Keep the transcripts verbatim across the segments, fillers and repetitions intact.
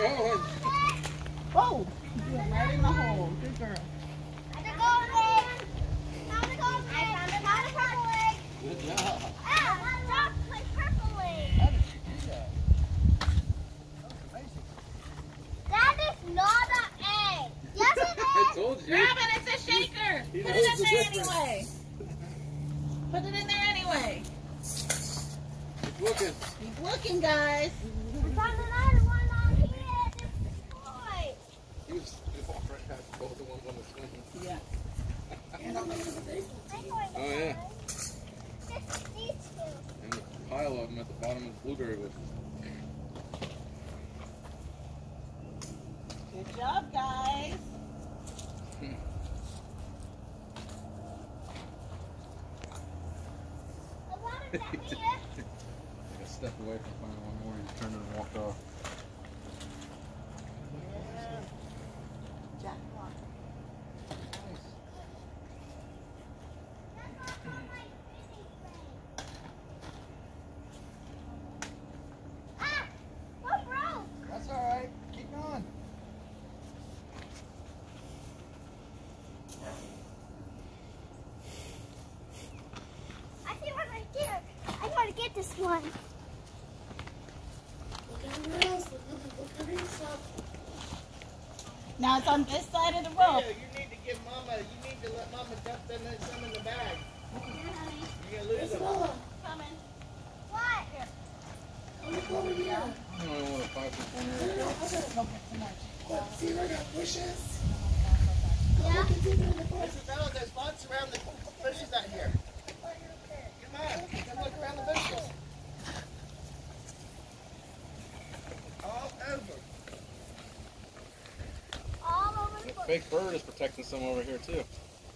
going. Oh, you went right in the hole. Good girl. Found a gold egg. Found a gold egg. I found a purple egg. Good job. Ah, I dropped my purple egg. How did you do that? That was amazing. That is not an egg. Yes, it I is. told you. Grab it, it's a shaker. He Put knows it in the there difference. anyway. Put it in there anyway. Keep looking. Keep looking, guys. I found another one on here. This boy. He was he walked right past both the ones on the swing. Yeah. Oh yeah. Just these two. And a pile of them at the bottom of the blueberry bush. Good job, guys. The water's down here. Like a step away from finding one more, he turned and walked off. Yeah. Jackpot. Ah! What broke? That's alright. Keep going. I see one right there. I want to get this one. Now it's on this side of the rope. You need to give Mama, you need to let Mama dump them in, some in the bag. You're going to lose them. Coming. What? I don't know what a five foot corner is. See, I got bushes. Yeah? Isabella, there's lots around the bushes out here. Come on, come look around the bushes. All over. All over the book. Fake bird is protecting some over here too.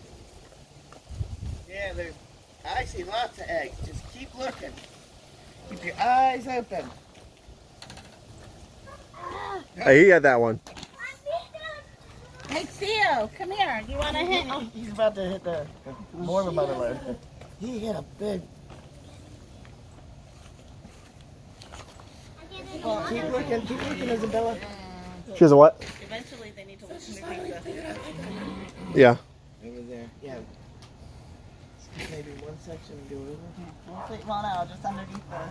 Yeah, there's, I see lots of eggs. Just keep looking. Keep your eyes open. Hey, he had that one. Hey, Theo, come here. You want to hit? Oh, he's about to hit the, more of a mother load. He hit a big. Well, keep looking, keep looking, Isabella. She has a what? Eventually, they need to listen to pizza. Yeah. Over there. Yeah. Maybe one section and go over. Well, well, no, just underneath the.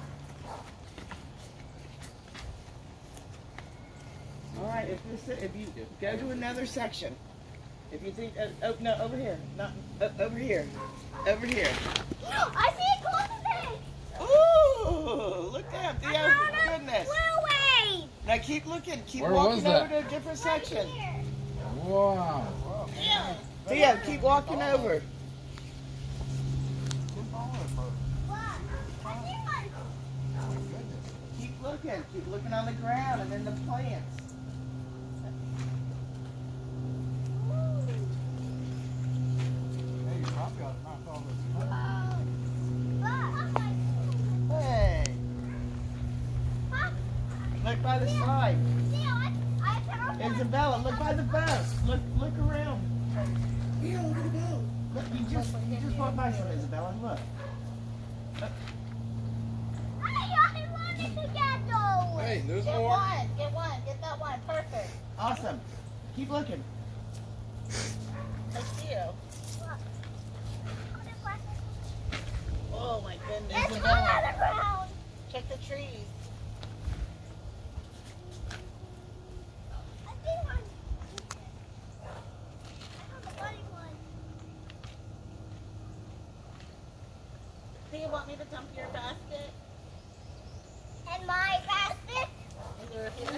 All right, if this, if you go to another section, if you think, uh, oh no, over here, not uh, over here, over here. I see a golden egg. Ooh, look at I Theo, found a goodness. blue egg. Now keep looking, keep Where was walking that? over to a different section. Here. Wow. Theo, keep walking over. What? I see one. Keep looking, keep looking on the ground and then the plants. Hey, you probably ought to knock all this out. Look. Hey, Huh? look by the side. See, I, I found one. Isabella, look by the boat. Look, look around. Yeah, look at the boat. Look, you just, you just walked by some, Isabella. Look. I, I wanted to get those. Hey, there's Get more. one. Get one. Get that one. Perfect. Awesome. Keep looking. Hey, Theo. Oh my goodness. There's one on the ground. Check the trees. I see one. I found a bloody one. Do you want me to dump your basket? And my basket. Is there a few?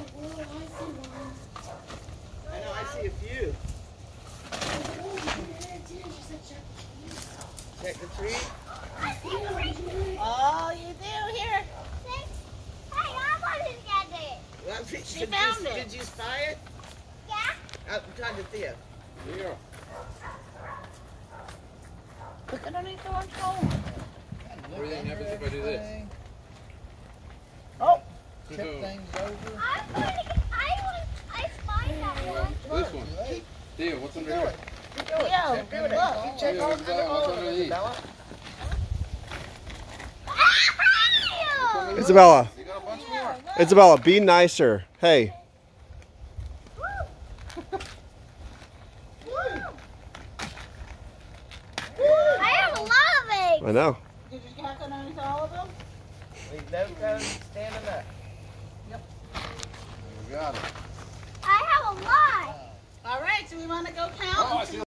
I know, I see a few. Check the tree. I see one. Oh, you do? Here. Hey, I wanted to get it. Well, did, She did found you, it. Did you spy it? Yeah? I'm talking to Theo. Yeah. Look underneath the orange hole. What happens if I do this? Oh, Tip things I'm going to get, I want, I spied that one. This one. Theo, what's under here? keep doing it. Theo, Keep doing it. look. Keep checking Yeah, all, Isabella, all what's of them, underneath? Isabella. Ah, Isabella. You got a bunch more. Isabella, be nicer. Hey. I know. Did you calculate underneath all of them? Leave no cone standing up. We got it. I have a lot. All right, so we want to go count? Oh, I see